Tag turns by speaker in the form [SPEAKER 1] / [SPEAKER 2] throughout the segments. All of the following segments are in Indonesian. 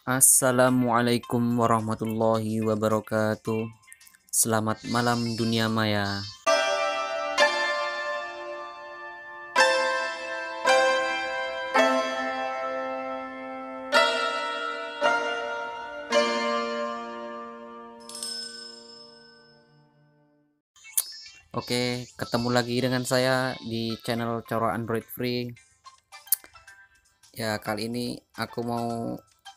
[SPEAKER 1] Assalamualaikum warahmatullahi wabarakatuh. Selamat malam dunia maya. Oke, ketemu lagi dengan saya di channel Coro Android Free. Ya, kali ini aku mau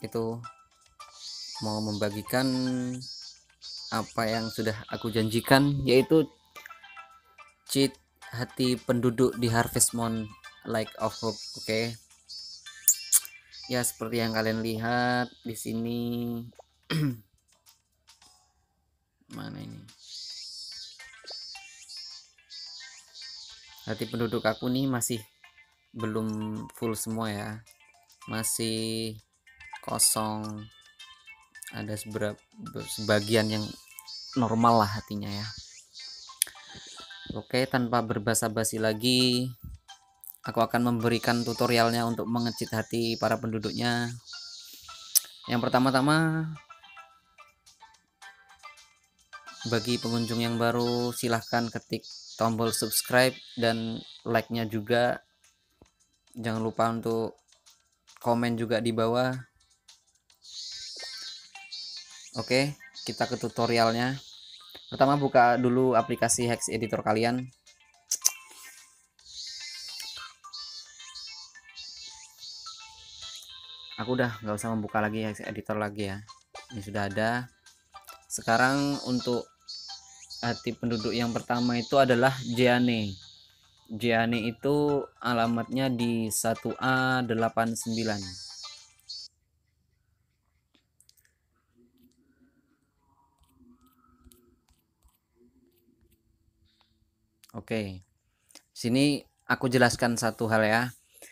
[SPEAKER 1] membagikan apa yang sudah aku janjikan, yaitu cheat hati penduduk di Harvest Moon Like of Hope. Oke. Ya, seperti yang kalian lihat di sini. Mana ini? Hati penduduk aku nih masih belum full semua ya, masih kosong, ada sebagian yang normal lah hatinya ya. Oke, tanpa berbasa-basi lagi, aku akan memberikan tutorialnya untuk mengecit hati para penduduknya. Yang pertama-tama, bagi pengunjung yang baru, silahkan ketik tombol subscribe dan like-nya juga. Jangan lupa untuk komen juga di bawah. Oke, kita ke tutorialnya. Pertama, buka dulu aplikasi Hex Editor kalian. Aku udah nggak usah membuka lagi Hex Editor lagi ya, ini sudah ada. Sekarang untuk hati penduduk yang pertama itu adalah Jeane. Jeane itu alamatnya di 1A89. Oke, sini aku jelaskan satu hal ya.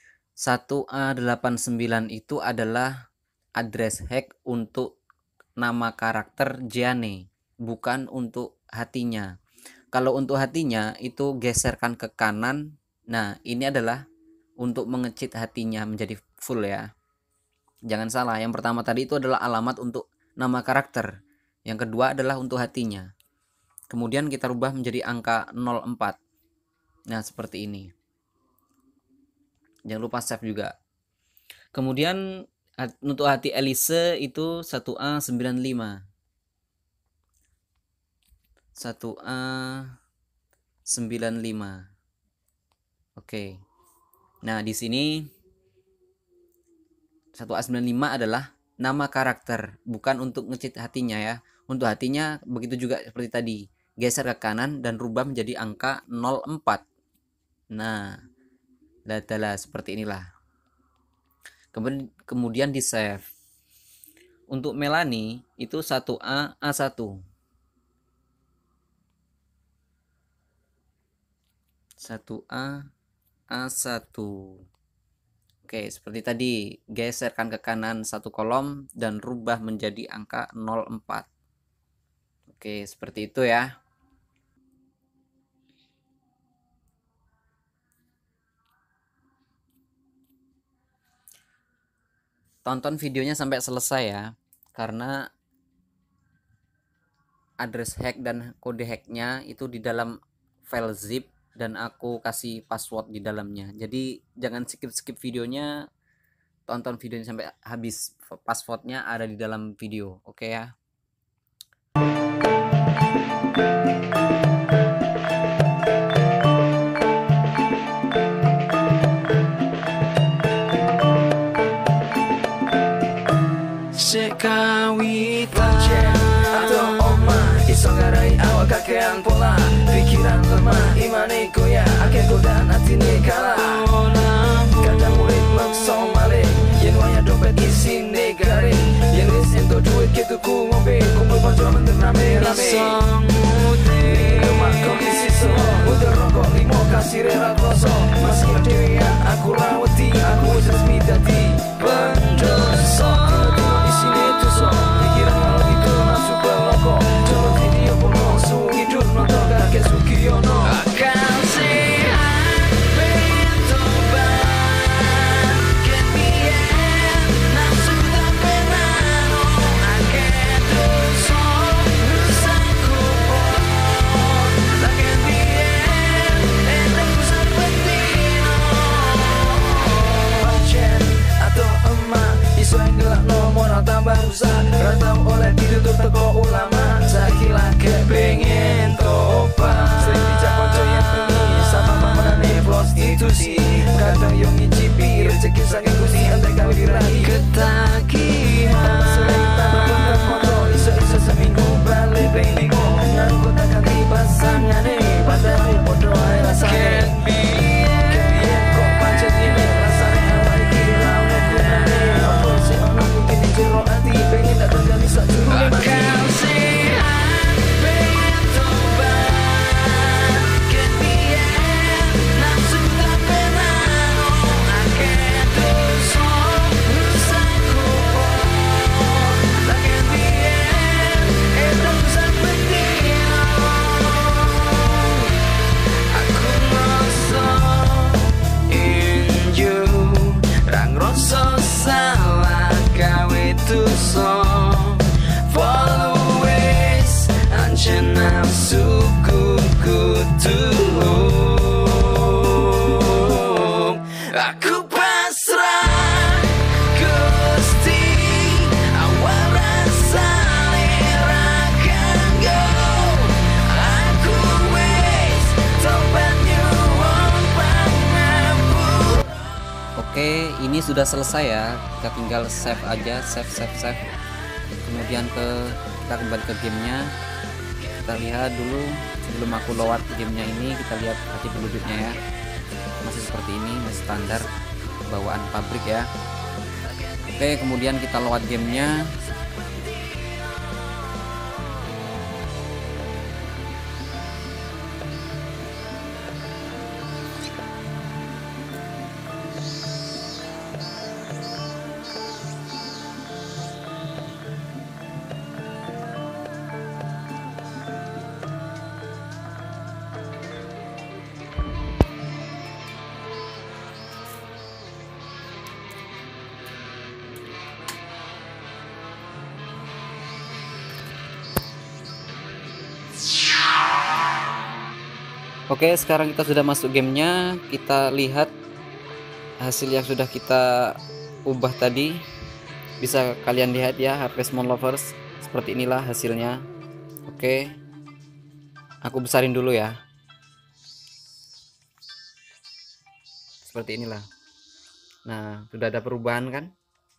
[SPEAKER 1] 1A89 itu adalah address hack untuk nama karakter Jeane, bukan untuk hatinya. Kalau untuk hatinya itu geserkan ke kanan. Nah, ini adalah untuk mengecit hatinya menjadi full ya. Jangan salah, yang pertama tadi itu adalah alamat untuk nama karakter. Yang kedua adalah untuk hatinya. Kemudian kita rubah menjadi angka 04. Nah, seperti ini. Jangan lupa save juga. Kemudian untuk hati Elise itu 1A95. 1A95. Oke. Nah, di sini 1A95 adalah nama karakter, bukan untuk ngecit hatinya ya. Untuk hatinya begitu juga seperti tadi. Geser ke kanan dan rubah menjadi angka 04. Nah, datalah seperti inilah. Kemudian di save. Untuk Melanie itu 1A1. 1A1. Oke, seperti tadi, geserkan ke kanan satu kolom dan rubah menjadi angka 04. Oke, seperti itu ya. Tonton videonya sampai selesai ya, karena address hack dan kode hacknya itu di dalam file zip dan aku kasih password di dalamnya. Jadi jangan skip videonya, tonton videonya sampai habis. Passwordnya ada di dalam video, oke ya.
[SPEAKER 2] Sekawitan atau oma iso ngarai awak kakean pola pikiran lemah imane goyah akeh godaan atine kalah kadang murid maksa maling yen waya dompet isine garing yen wis ento duit gitu ku ngombe kumpul kanca meneng rame-rame lemak kondisi selo udah rokok limo kasih rela kloso masih dewean aku rawati aku wis resmi dadi pendoso isine tuso pikiran kalau itu masuk ke loko coba video porno suhu hidup nonton kakek Sugiono akan sehat bertobat kemudian nafsu tak pernah
[SPEAKER 1] ini sudah selesai ya, kita tinggal save aja, save. Kemudian kita kembali ke gamenya. Kita lihat dulu sebelum aku load gamenya ini, kita lihat hati penduduknya ya, masih seperti ini, masih standar bawaan pabrik ya. Oke, kemudian kita load gamenya. Oke, sekarang kita sudah masuk gamenya. Kita lihat hasil yang sudah kita ubah tadi. Bisa kalian lihat ya, Harvest Moon Lovers. Seperti inilah hasilnya. Oke, aku besarin dulu ya. Seperti inilah. Nah, sudah ada perubahan kan?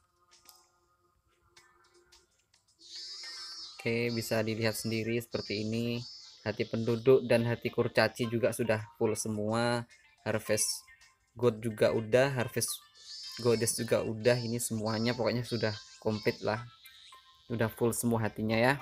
[SPEAKER 1] Oke, bisa dilihat sendiri seperti ini. Hati penduduk dan hati kurcaci juga sudah full semua. Harvest God juga udah, Harvest Goddess juga udah. Ini semuanya pokoknya sudah komplit lah, udah full semua hatinya ya.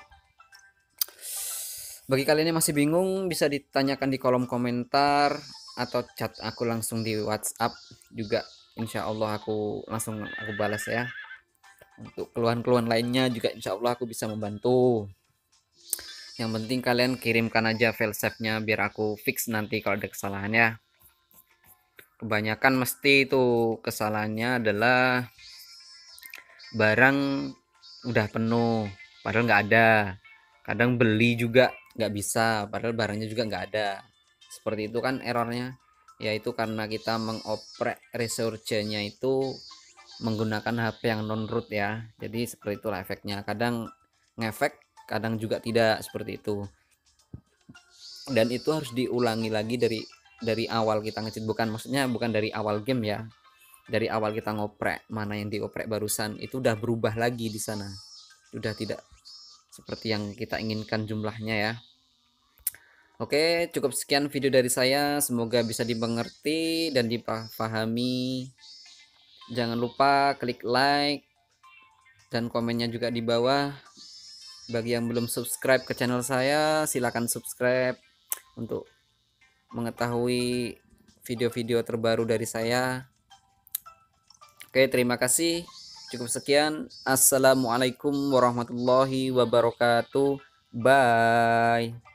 [SPEAKER 1] Bagi kalian yang masih bingung, bisa ditanyakan di kolom komentar atau chat aku langsung di WhatsApp juga. Insya Allah aku langsung balas ya. Untuk keluhan-keluhan lainnya juga insya Allah aku bisa membantu. Yang penting kalian kirimkan aja file save-nya biar aku fix nanti kalau ada kesalahan ya. Kebanyakan mesti itu kesalahannya adalah barang udah penuh padahal nggak ada. Kadang beli juga nggak bisa padahal barangnya juga nggak ada. Seperti itu kan errornya. Yaitu karena kita mengoprek resource-nya itu menggunakan HP yang non root ya. Jadi seperti itulah efeknya. Kadang ngefek, kadang juga tidak, seperti itu. Dan itu harus diulangi lagi dari awal kita ngecheat, maksudnya bukan dari awal game ya. Dari awal kita ngoprek, mana yang dioprek barusan itu udah berubah lagi di sana. Sudah tidak seperti yang kita inginkan jumlahnya ya. Oke, cukup sekian video dari saya. Semoga bisa dimengerti dan dipahami. Jangan lupa klik like dan komennya juga di bawah. Bagi yang belum subscribe ke channel saya, silahkan subscribe untuk mengetahui video-video terbaru dari saya. Oke, terima kasih. Cukup sekian. Assalamualaikum warahmatullahi wabarakatuh. Bye.